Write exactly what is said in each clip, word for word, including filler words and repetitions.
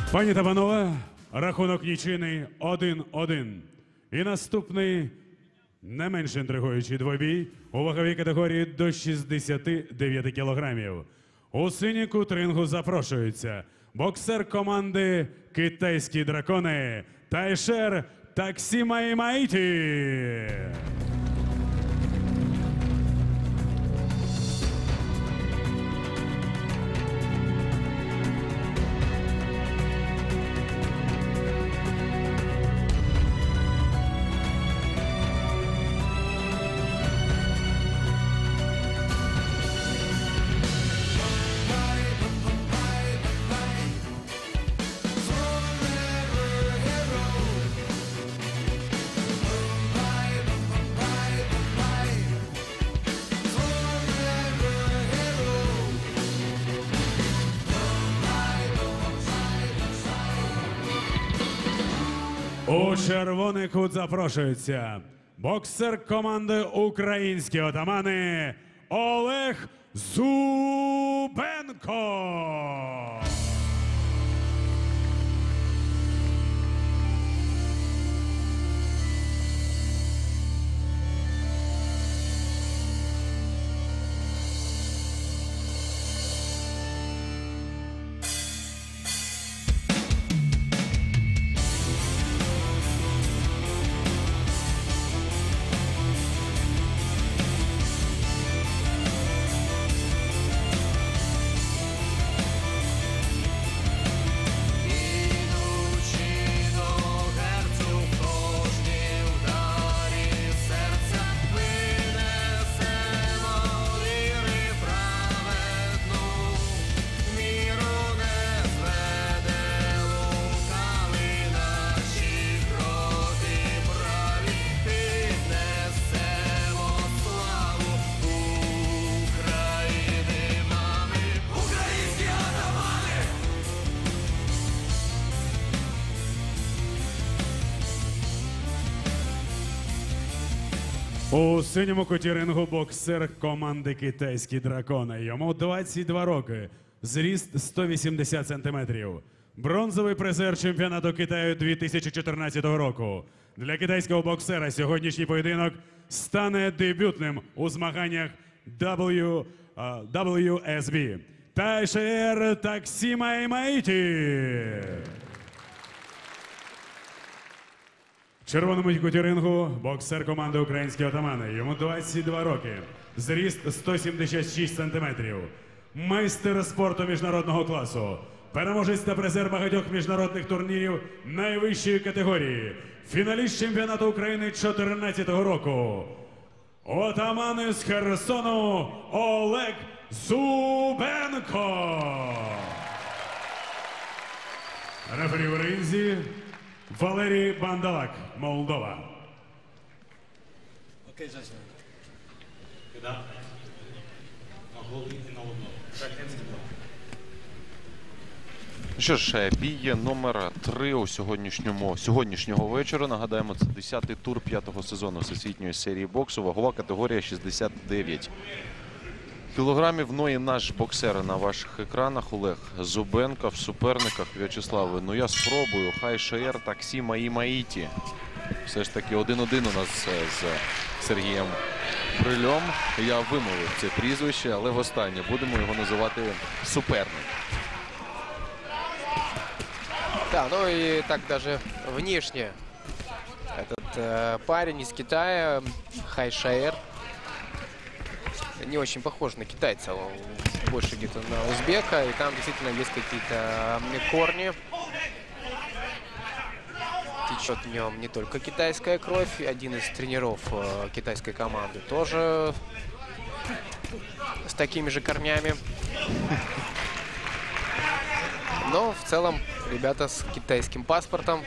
Пані та панове, рахунок нічийний один один. І наступний не менш інтригуючий двобій у ваговій категорії до шістдесяти дев'яти кілограмів. У синій кут рингу запрошується боксер команди «Китайські дракони» Тайшер Таксімаїмаїті. У червоний кут запрошується боксер команди «Українські отамани» Олег Зубенко. У синьому куті рингу боксер команди «Китайські дракони». Йому двадцять два роки, зріст сто вісімдесят сантиметрів. Бронзовий призер чемпіонату Китаю дві тисячі чотирнадцятого року. Для китайського боксера сьогоднішній поєдинок стане дебютним у змаганнях дабл ю ес бі. Тайшер Таксімаїмаїті. В червоному куті рингу боксер команди «Українські отамани». Йому двадцять два роки, зріст сто сімдесят шість сантиметрів. Майстер спорту міжнародного класу, переможець та призер багатьох міжнародних турнірів найвищої категорії, фіналіст чемпіонату України дві тисячі чотирнадцятого року. Отаман із Херсону Олег Зубенко. Рефері в ринзі Валерій Бандалак, Молдова. Окей, Жасмин. Куди? На голову і на одну. Що ж, бій номер три у сьогоднішньому сьогоднішнього вечора. Нагадаємо, це десятий тур п'ятого сезону всесвітньої серії боксу. Вагова категорія шістдесят дев'ять кілограмів. Ну і наш боксер на ваших екранах Олег Зубенко. В суперниках В'ячеславе. Ну я спробую. Тайшер Таксімаїмаїті. Все ж таки один-один у нас з Сергієм Брильом. Я вимовив це прізвище, але востаннє будемо його називати суперник. Да, ну и так даже внешне этот э, парень из Китая, Хайшаэр, не очень похож на китайца, он больше где-то на узбека, и там действительно есть какие-то корни. Течет в нем не только китайская кровь, один из тренеров э, китайской команды тоже с такими же корнями. Но в целом ребята з китайським паспортом.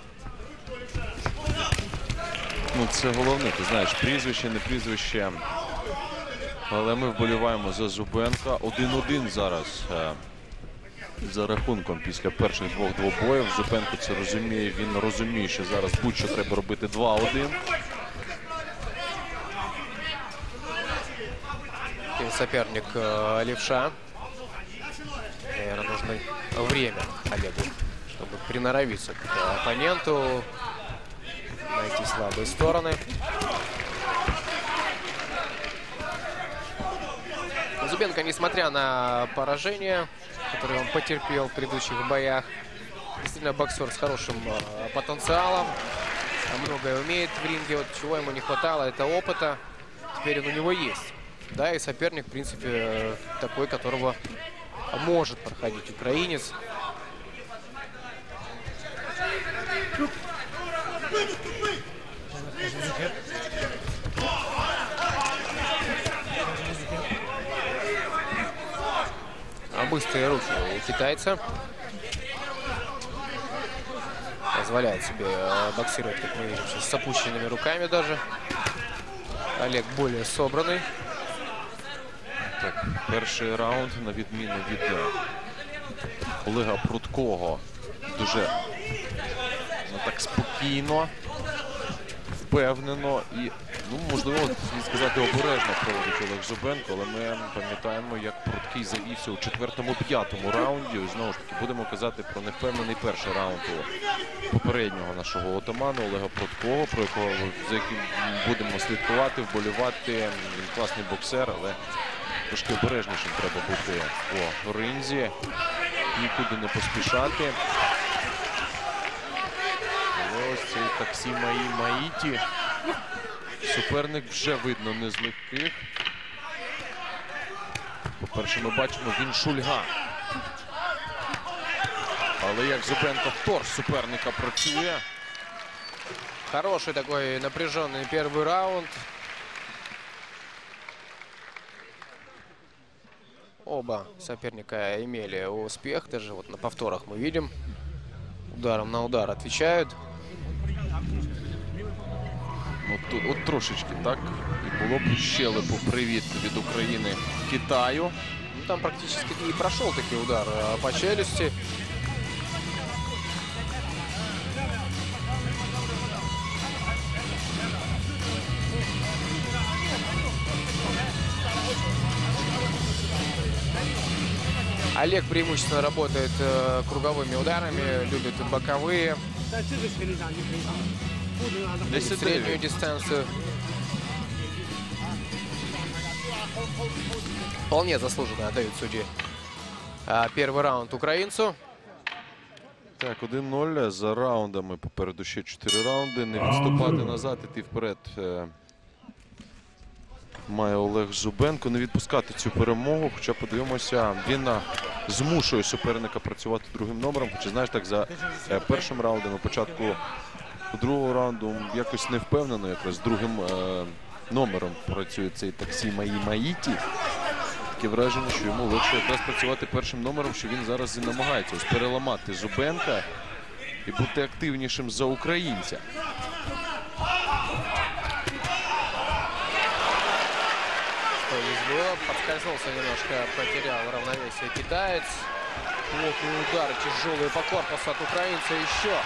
Ну, це головне, ти знаєш, прізвище, не прізвище. Але ми вболіваємо за Зубенка. один-один зараз за рахунком після перших двох двобоїв. Зубенко це розуміє, він розуміє, що зараз будь-що треба робити два-один. Соперник э, левша. Наверное, нужно время Олегу, приноровиться к оппоненту, найти слабые стороны. Зубенко, несмотря на поражение, которое он потерпел в предыдущих боях, действительно боксер с хорошим э, потенциалом, многое умеет в ринге. Вот чего ему не хватало, это опыта. Теперь он у него есть. Да, и соперник, в принципе, такой, которого может проходить украинец. А быстрые руки у китайца. Позволяет себе боксировать, как мы видим, сейчас с опущенными руками даже. Олег более собранный. Так, перший раунд, на відміну від Олега Прудкого, дуже ну, так спокійно, впевнено і, ну, можливо, слід сказати, обережно проводить Олег Зубенко, але ми пам'ятаємо, як Прудкий завівся у четвертому-п'ятому раунді. І знову ж таки будемо казати про невпевнений перший раунд у попереднього нашого отамана Олега Прудкого, про якого, за яким будемо слідкувати, вболівати. Він класний боксер, але трошки обережнішим треба бути по ринзі, нікуди не поспішати. Але ось цей Таксі Маї Маїті. Суперник вже видно не з легких. По-перше, ми бачимо, він шульга. Але як Зубенко в торс суперника працює. Хороший такой напряженный первый раунд. Оба соперника имели успех. Даже вот на повторах мы видим. Ударом на удар отвечают. От, тут, от трошечки так і було б щелепу привіт від України Китаю. Ну, там практически и прошел таки удар по челюсти. Олег преимущественно работает э, круговыми ударами, любит боковые. Среднюю дистанцию. Вполне заслуженно отдают судьи а, первый раунд украинцу. Так, один нуль за раундами. Попереду ще чотири раунди. Не відступати назад, іти вперед має Олег Зубенко. Не відпускати цю перемогу. Хоча, подивимося, він змушує суперника працювати другим номером. Хоча, знаєш, так, за першим раундом, на початку другого раунду якось не впевнено, якраз другим е, номером працює цей Таксі Маї Маїті. Таке враження, що йому легше якраз працювати першим номером, що він зараз і намагається ось переламати Зубенка і бути активнішим за українця. Подскользнулся немножко, потерял равновесие китаец. Плотные удары, тяжелые по корпусу от украинца еще.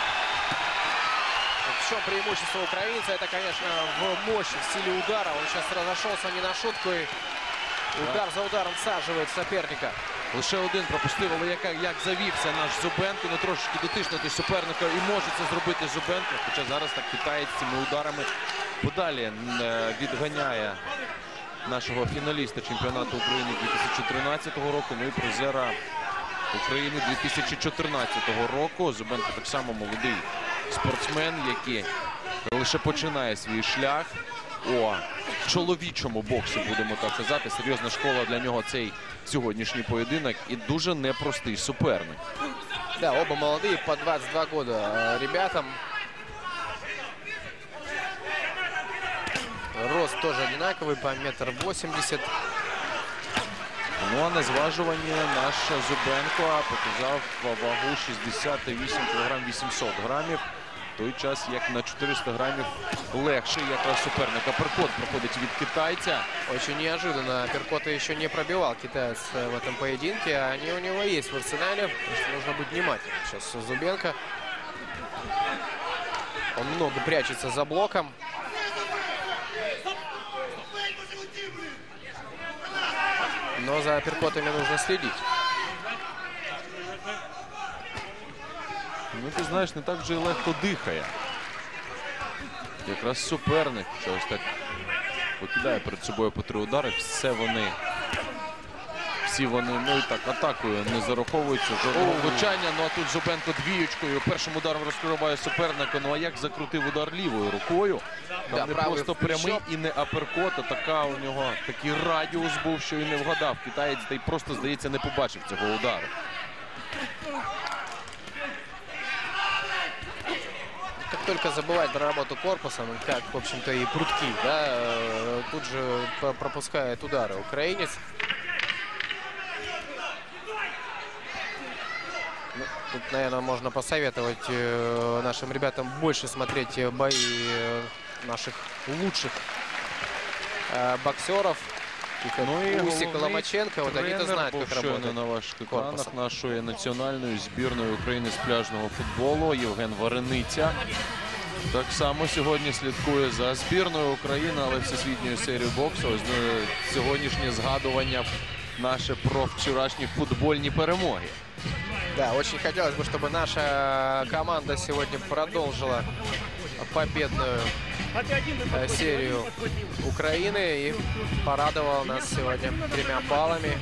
В чем преимущество украинца? Это, конечно, в мощи, в силе удара. Он сейчас разошелся не на шутку и удар за ударом всаживает соперника. Лише один пропустив, але як, як завівся наш Зубенко, не трошечки дотиснути суперника і може це зробити Зубенко. Хоча зараз так китаєць цими ударами подалі відганяє нашого фіналіста чемпіонату України дві тисячі тринадцятого року, ну і призера України дві тисячі чотирнадцятого року. Зубенко так само молодий спортсмен, який лише починає свій шлях у чоловічому боксі, будемо так казати. Серйозна школа для нього цей сьогоднішній поєдинок і дуже непростий суперник. Да, оба молодые, по двадцать два года ребятам. Рост тоже одинаковый, по метр восемьдесят. Ну а на зважуванні наш Зубенко показав вагу шістдесят вісім кілограмів вісімсот грамів. В той час, як на чотириста грамів легший якраз суперник. Апперкот проходить від китайця. Очень неожиданно. Апперкота еще не пробивал китаец в этом поединке. Они у него есть в арсенале. Нужно быть внимательным. Сейчас Зубенко. Он много прячется за блоком. Но за апперкотами нужно следить. Ну, ти знаєш, не так вже й легко дихає. Якраз суперник, що ось так покидає перед собою по три удари. Все вони, всі вони, ну і так, атакою не зараховуються. Жодного влучання. Ну а тут Зубенко двіючкою. Першим ударом розкриває суперника. Ну а як закрутив удар лівою рукою? Там Да, не правий просто в плечо. прямий і не аперкот, а така у нього такий радіус був, що і не вгадав. Китаєць, та й просто, здається, не побачив цього удару. Как только забывает про работу корпусом, как, в общем-то, и прутки, да, э, тут же п- пропускает удары украинец. Ну, тут, наверное, можно посоветовать э, нашим ребятам больше смотреть э, бои э, наших лучших э, боксеров. И как Ну і Усик и головний Ломаченко, вот они-то тренер знают, був как щойно работать. на ваших екранах корпусом. нашої національної збірної України з пляжного футболу Євген Варениця. Так само сьогодні слідкує за збірною України, але всесвітньою серією боксу. Ось е, сьогоднішнє згадування наше про вчорашні футбольні перемоги. Да, очень хотелось бы, чтобы наша команда сегодня продолжила победную э, серию Украины и порадовала нас сегодня тремя баллами.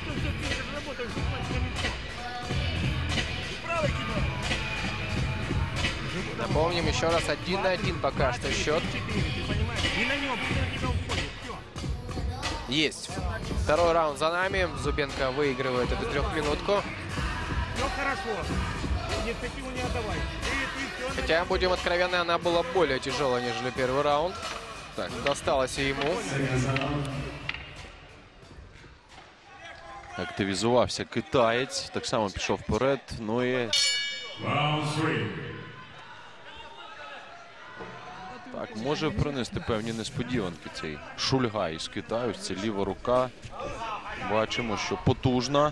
Напомним еще раз, один на один пока что счет. Есть. Второй раунд за нами. Зубенко выигрывает эту трехминутку. Все хорошо. Инициативу не отдавай. Ты, ты, всё Хотя, будем откровенны, она была более тяжелая, нежели первый раунд. Так, Досталось и ему. активізувався китаєць, так само пішов вперед. Ну і Round three. так, може принести певні несподіванки цей Шульга із Китаю. Це ліва рука. Бачимо, що потужна.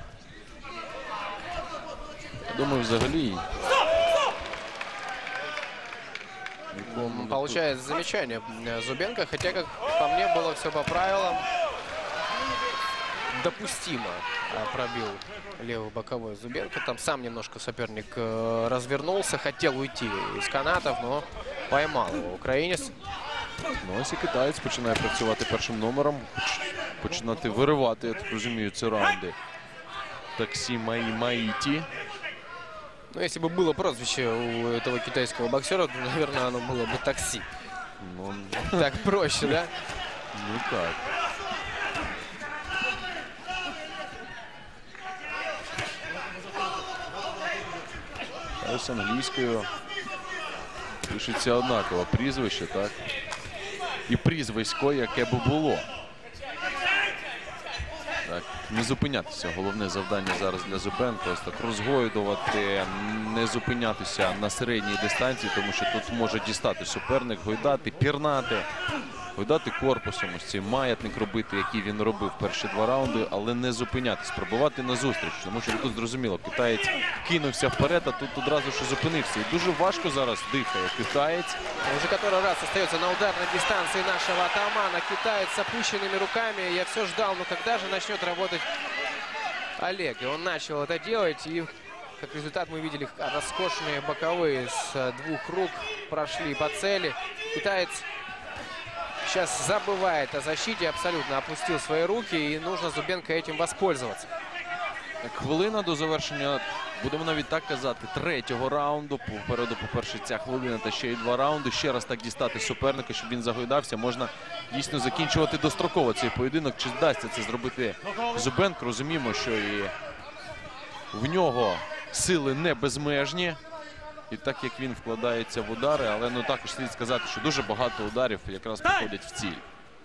Я думаю, взагалі. Получает замечание э, Зубенко, хотя, как по мне, было все по правилам. Допустимо э, пробил левый боковой Зубенко. Там сам немножко соперник э, развернулся, хотел уйти из канатов, но поймал его украинец. Ну, ось і китаєць починає працювати першим номером. поч- Починати виривати, я так розумію, ці раунди. Таксі Маї Маїті. Ну, если бы было прозвище у этого китайского боксера, то, наверное, оно было бы такси. Ну, Так проще, да? ну так. А ось англійською пишеться однаково прізвище, так? І прізвисько, яке би було. Так, не зупинятися. Головне завдання зараз для Зубенка. Ось так розгойдувати, не зупинятися на середній дистанції, тому що тут може дістати суперник, гойдати, пірнати, гойдати корпусом. Ось цей маятник робити, який він робив перші два раунди, але не зупинятися, пробувати назустріч. Тому що тут зрозуміло, китаєць кинувся вперед, а тут одразу ж зупинився. І дуже важко зараз дихає китаєць. Уже который раз остается на ударной дистанции нашего атамана. Китаец с опущенными руками. Я все ждал, но когда же начнет работать Олег? И он начал это делать. И как результат мы видели роскошные боковые с двух рук прошли по цели. Китаец сейчас забывает о защите, абсолютно опустил свои руки. И нужно Зубенко этим воспользоваться. Так, хвилина до завершення, будемо навіть так казати, третього раунду. Попереду, по-перше, ця хвилина та ще й два раунди. Ще раз так дістати суперника, щоб він загойдався. Можна дійсно закінчувати достроково цей поєдинок. Чи вдасться це зробити Зубенко? Розуміємо, що і в нього сили не безмежні. І так як він вкладається в удари, але ну також слід сказати, що дуже багато ударів якраз приходять в ціль.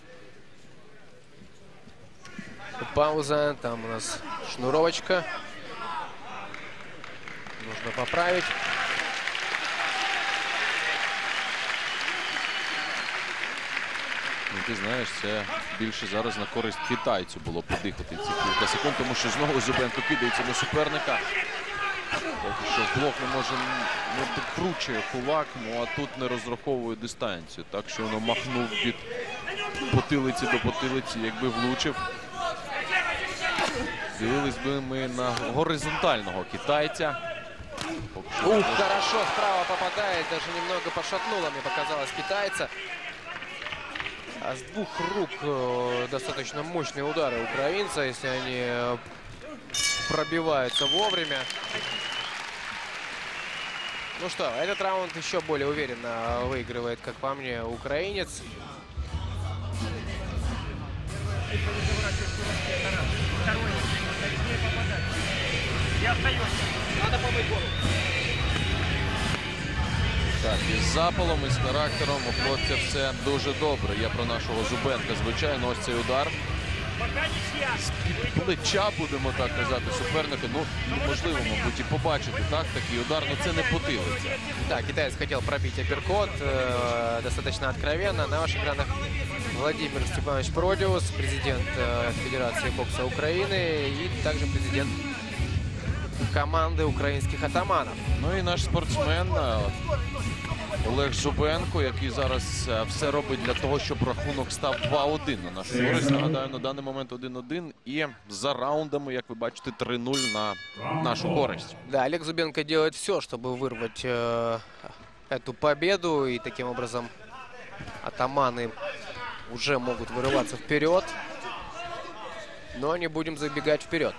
Пауза. Там у нас шнуровочка. Нужно поправить. Ну, ти знаєш, це більше зараз на користь китайцю було подихати ці кілька секунд, тому що знову Зубенко кидається до суперника. Поки що блок не може, не докручує кулак, ну а тут не розраховує дистанцію. Так що воно махнув від потилиці до потилиці, якби влучив. Дивились би ми на горизонтального китайця. поки що. Ух, хорошо справа попадает, даже немного пошатнуло, мне показалось, китайца. А с двух рук э, достаточно мощные удары украинца, если они э, пробиваются вовремя. Ну что, этот раунд еще более уверенно выигрывает, как по мне, украинец. Второй, точнее попадать. И остаешься. Надо помыть голову. Так, із запалом, із характером у хлопця все дуже добре. Я про нашого Зубенка, звичайно, ось цей удар. Пока ничья. З-під плеча, будемо так казати, суперника. Ну, неможливо, мабуть, і побачити, так, такий удар, ну це не потилиця. Да, китаец хотел пробить апперкот, э, достаточно откровенно. На ваших экранах Владимир Степанович Продиус, президент э, Федерации бокса Украины и также президент команды украинских атаманов. Ну і наш спортсмен е, Олег Зубенко, який зараз е, все робить для того, щоб рахунок став два один на нашу користь. Нагадаю, на даний момент один один і за раундами, як ви бачите, три нуль на нашу користь. Да, Олег Зубенко делает все, чтобы вырвать э, эту победу. И таким образом атаманы уже могут вырываться вперед. Но не будем забегать вперед.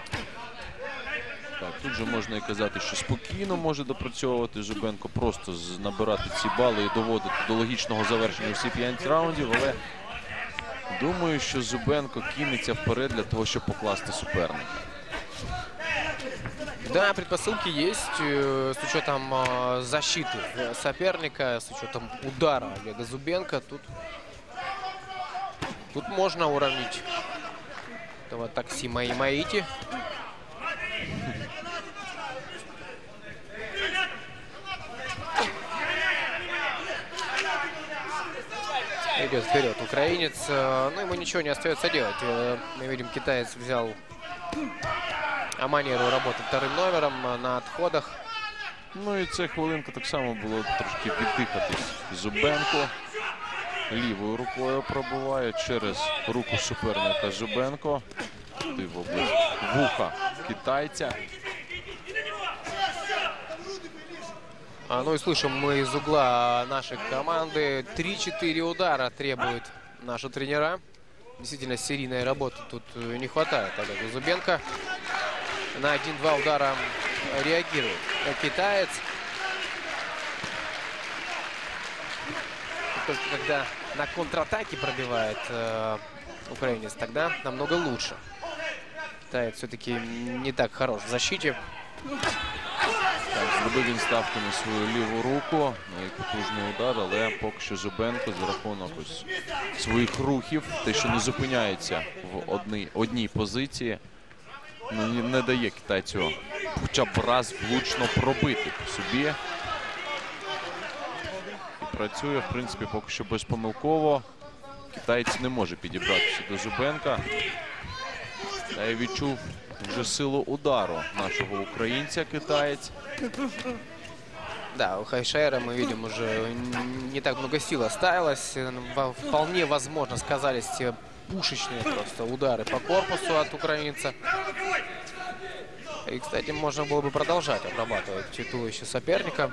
Так, тут же можна і казати, що спокійно може допрацьовувати Зубенко, просто з- набирати ці бали і доводити до логічного завершення всі п'ять раундів, але думаю, що Зубенко кинеться вперед для того, щоб покласти суперника. Да, предпосылки есть э, с учетом э, защиты э, соперника, с учетом удара Олега Зубенко. Тут, тут можно уравнить этого Таксима и Маити. Идет вперед украинец. э, Ну, ему ничего не остается делать. Э, Мы видим, китаец взял а манеру работать вторым номером э, на отходах. Ну і це хвилинка так само було трошки віддихатись. Зубенко лівою рукою пробуває через руку суперника Зубенко. Туди в область вуха китайця. А, ну и слышим мы из угла нашей команды. три-четыре удара требуют наши тренера. Действительно, серийной работы тут э, не хватает Олегу Зубенко. На один-два удара реагирует китаец. Только когда на контратаке пробивает э, украинец, тогда намного лучше. Китаец все-таки не так хорош в защите. Так, зробив він ставку на свою ліву руку, на потужний удар, але поки що Зубенко за рахунок ось своїх рухів, те, що не зупиняється в одній, одній позиції, не, не дає китайцю хоча б раз влучно пробити по собі. І працює, в принципі, поки що безпомилково. Китаєць не може підібратися до Зубенка. Та я відчув вже силу удару нашого українця, китаєць. Да, у Хайшера мы видим уже не так много сил осталось. Во- Вполне возможно сказались те пушечные просто удары по корпусу от украинца. И, кстати, можно было бы продолжать обрабатывать титулище соперника.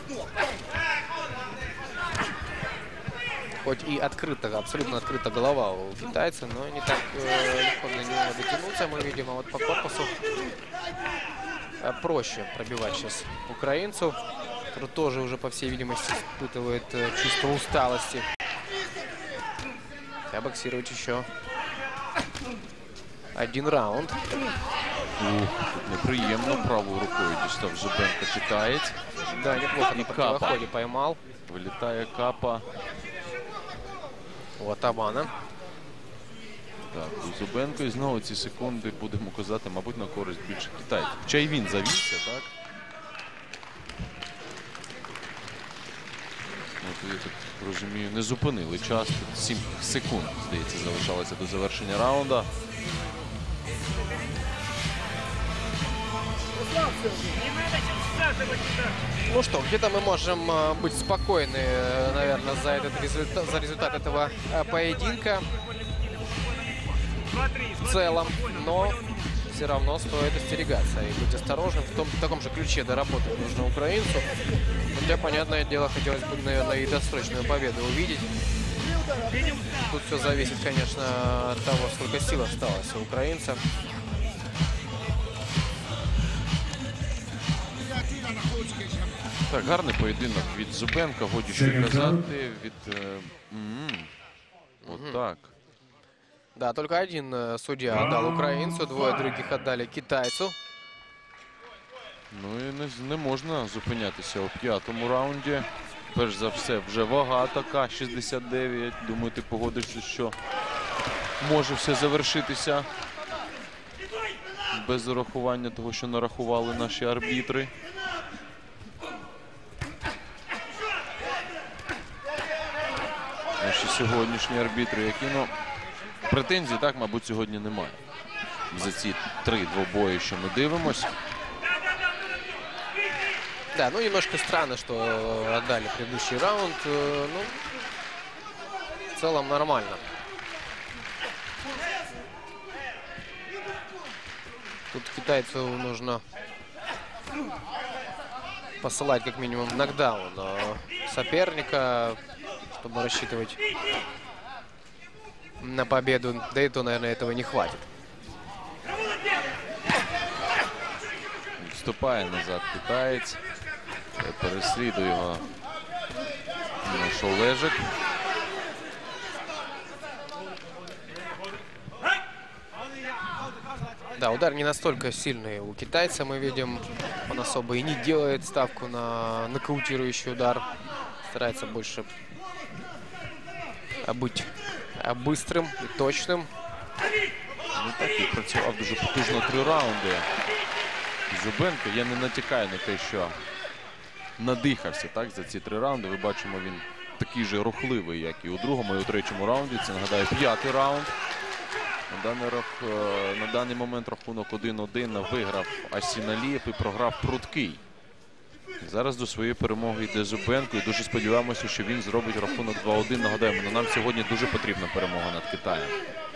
Хоть и открыта, абсолютно открыта голова у китайца, но не так э, легко до него дотянуться. Мы видим, а вот по корпусу э, проще пробивать сейчас украинцу, который тоже уже, по всей видимости, испытывает э, чувство усталости. А боксировать еще один раунд. Ух, тут неприємно правою рукою дістав Зубенко китаєць. Да, неплохо И на капа. противоходе поймал Вилітає капа. у атамана. Так, у Зубенко і знову ці секунди, будемо казати, мабуть, на користь більше китайців. Хоча й він завівся, так? От, я так розумію, не зупинили час. сім секунд, здається, залишалося до завершення раунда. Не надо всасывать туда. Ну что, где-то мы можем э, быть спокойны, э, наверное, за этот результат, за результат этого э, поединка Смотри, в целом. Но все равно стоит остерегаться и быть осторожным. В, том, в таком же ключе доработать нужно украинцу. Хотя, понятное дело, хотелось бы, наверное, и досрочную победу увидеть. Тут все зависит, конечно, от того, сколько сил осталось у украинца. Так, гарний поєдинок від Зубенка, годі що й казати, від... Е, м, от так. Да, только один э, судья отдал украинцу, двое других отдали китайцу. Ну і не, не можна зупинятися у п'ятому раунді. Перш за все, вже вага така, шістдесят дев'ять. Думаю, ти погодишся, що може все завершитися без урахування того, що нарахували наші арбітри. Наші сьогоднішні арбітри, які, ну, претензій, так, мабуть, сьогодні немає. За ці три двобої, що ми дивимось. Да, ну немножко странно, что отдали предыдущий раунд. э, Ну, в целом нормально. Тут китайцу нужно посылать как минимум нокдаун э, соперника, чтобы рассчитывать на победу. Да и то, наверное, этого не хватит. Відступає назад китаєць. Переслідує його наш Олежик. Да, удар не настолько сильный у китайца, мы видим. Он особо и не делает ставку на нокаутирующий удар. Старается больше быть быстрым и точным. Ну так, і працював дуже потужно три раунди. Зубенко, я не натякаю на те, що надихався, так, за ці три раунди. Ви бачимо, він такий же рухливий, як і у другому, і у третьому раунді. Це, нагадаю, п'ятий раунд. На даний, рах... на даний момент рахунок один-один виграв Асіналієв і програв Пруткий. Зараз до своєї перемоги йде Зубенко, і дуже сподіваємося, що він зробить рахунок два-один. Нагадаємо, но нам сьогодні дуже потрібна перемога над Китаєм.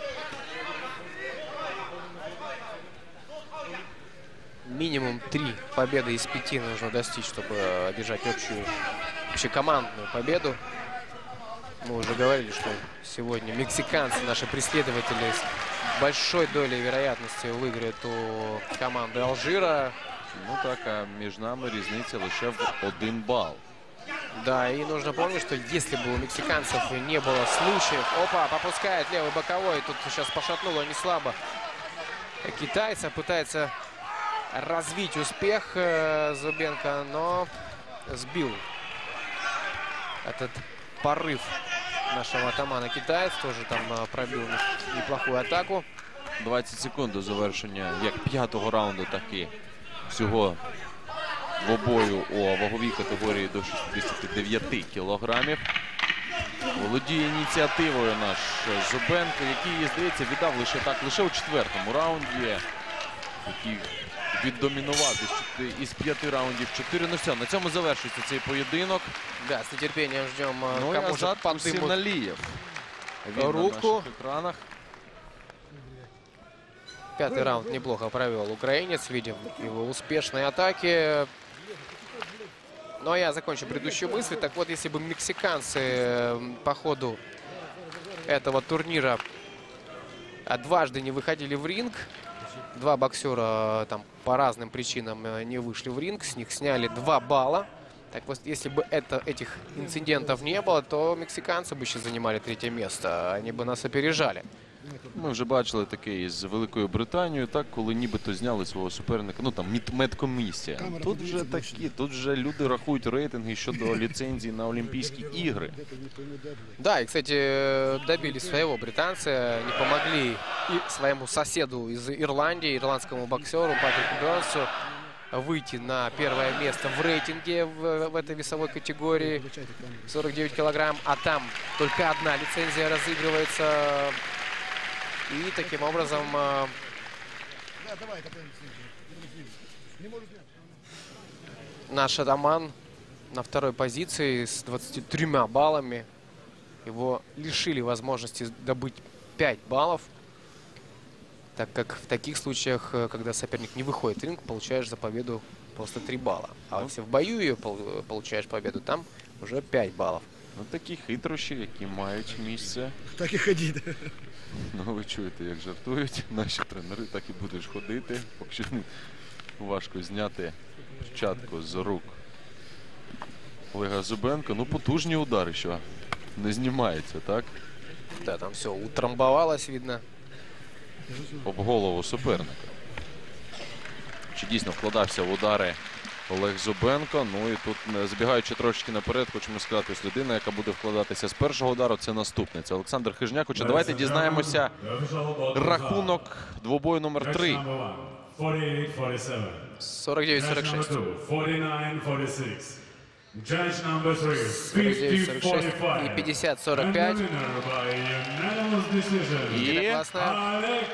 Минимум три победы из пяти нужно достичь, чтобы одержать общую, общекомандную победу. Мы уже говорили, что сегодня мексиканцы, наши преследователи, с большой долей вероятности выиграют у команды Алжира. Ну так, а між нами різниця лише в один бал. Да, и нужно помнить, что если бы у мексиканцев не было случаев... Опа, попускает левый боковой. Тут сейчас пошатнуло не слабо китайца. Пытается развить успех э, Зубенко, но сбил этот порыв нашего атамана китаец. Тоже там э, пробил неплохую атаку. двадцять секунд до завершення як п'ятого раунду, так і всього двобою у ваговій категорії до шістдесят дев'ять кілограмів. Володіє ініціативою наш Зубенко, який, здається, віддав лише так, лише у четвертому раунді, який віддомінував із п'яти раундів чотири. Ну все, на цьому завершується цей поєдинок. Да, с нетерпением ждем, Ну, кому і же Азат подымут Усиналиев. Він на руку. наших екранах. Пятый раунд неплохо провел украинец. Видим его успешные атаки. Ну а я закончу предыдущую мысль. Так вот, если бы мексиканцы по ходу этого турнира дважды не выходили в ринг, два боксера там по разным причинам не вышли в ринг, с них сняли два балла. Так вот, если бы это, этих инцидентов не было, то мексиканцы бы сейчас занимали третье место. Они бы нас опережали. Ми вже бачили таке із Великою Британією, так, коли нібито зняли свого суперника, ну там медкомісія. Тут вже такі, тут вже люди рахують рейтинги щодо ліцензії на Олімпійські ігри. Да, и, кстати, добились своего. Британцы не помогли и своему соседу из Ирландии, ирландскому боксеру Патрику Бернсу, выйти на первое место в рейтинге в, в этой весовой категории сорок девять килограмм. А там только одна лицензия разыгрывается. И таким образом э, наш атаман на второй позиции с двадцатью тремя баллами. Его лишили возможности добыть пять баллов. так как в таких случаях, э, когда соперник не выходит в ринг, получаешь за победу просто три балла. А Ну. если в бою ее пол- получаешь победу, там уже пять баллов. Ну, такі хитрощі, які мають місце. Так і ходіть. Ну, ви чуєте, як жартують наші тренери, так і будеш ходити. Поки що важко зняти перчатку з рук Олега Зубенка. Ну, потужні удари, що не знімається, так? Да, там все утрамбовалось, видно. Об голову суперника. Чи дійсно вкладався в удари Олег Зубенко? Ну і тут, не забігаючи трошечки наперед, хочемо сказати, ось людина, яка буде вкладатися з першого удару, це наступний. Це Олександр Хижняк. Хоча давайте дізнаємося рахунок двобою номер три. сорок девять сорок шесть. Judge number three, сорок девять сорок шесть и пятьдесят сорок пять. І Это классная. Олег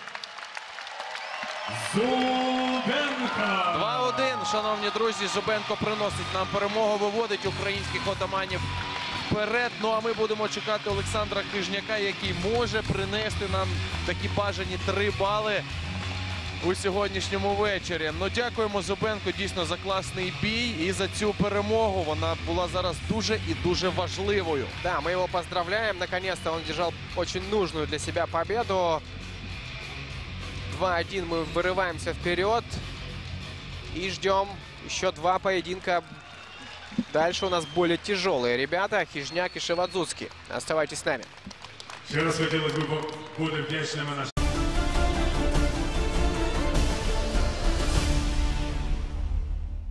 Зубенко. два один, шановні друзі, Зубенко приносить нам перемогу, виводить українських отаманів вперед. Ну а ми будемо чекати Олександра Хижняка, який може принести нам такі бажані три бали у сьогоднішньому вечорі. Ну, дякуємо Зубенко дійсно за класний бій і за цю перемогу. Вона була зараз дуже і дуже важливою. Да, мы его поздравляем. Наконец-то он держал очень нужную для себя победу. два один мы вырываемся вперед. И ждем еще два поединка. Дальше у нас более тяжелые ребята. Хижняк и Шивадзуцький. Оставайтесь с нами. Ще раз хотілося б бути вдячними нашим